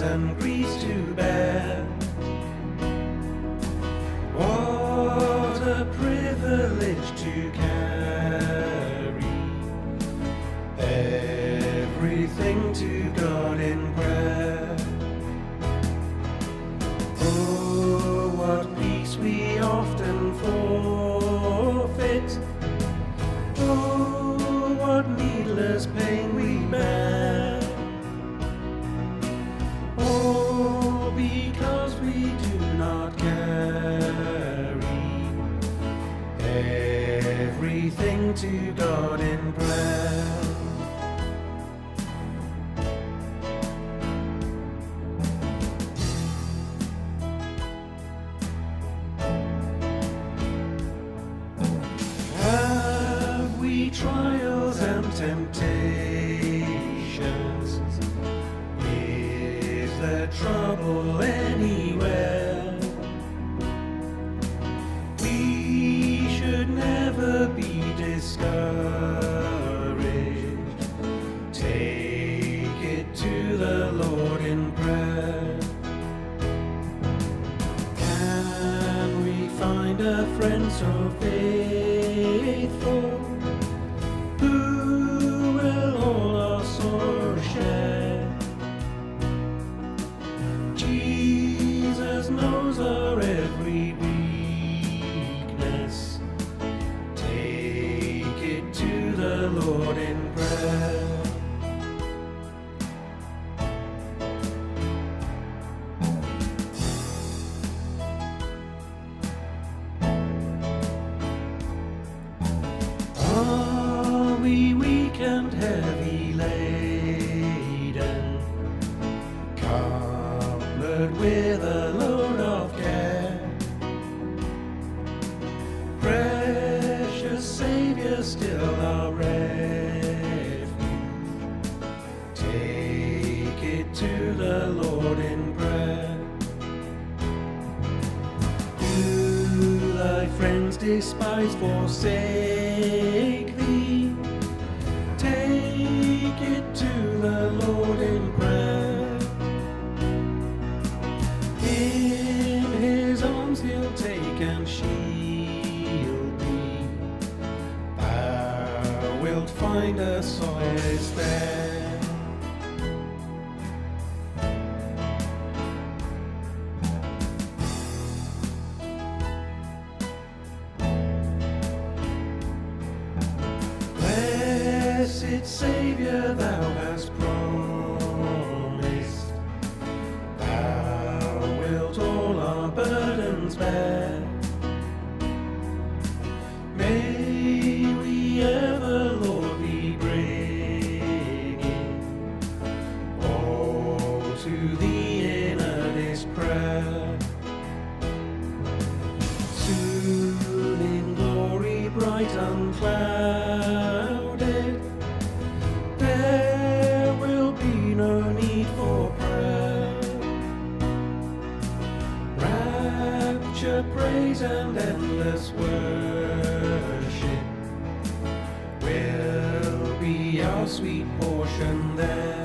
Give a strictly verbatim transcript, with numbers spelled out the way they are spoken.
and griefs to bear. What a privilege to carry everything to God in prayer. Oh, what peace we often forfeit. Oh, what needless pain we bear. Oh, because we do not carry everything to God in prayer. Have we trials and temptations? Is there trouble anywhere? We should never be discouraged. Take it to the Lord in prayer. Can we find a friend so faithful, who will all our sorrow share? Jesus knows our every weakness. Take it to the Lord in prayer. Are we weak and heavy laden, covered with a load of care? Precious Saviour, still our refuge. Take it to the Lord in prayer. Do thy friends despise, forsake thee? Take it to the Lord in prayer. In his arms he'll take and shield thee. Thou wilt find a solace there. Blessed Saviour, thou hast promised, thou wilt all our burdens bear. May we ever, Lord, be bringing all to thee in earnest prayer. Soon in glory bright unclouded, there will be no need for prayer. Rapture, praise and endless worship will be our sweet portion there.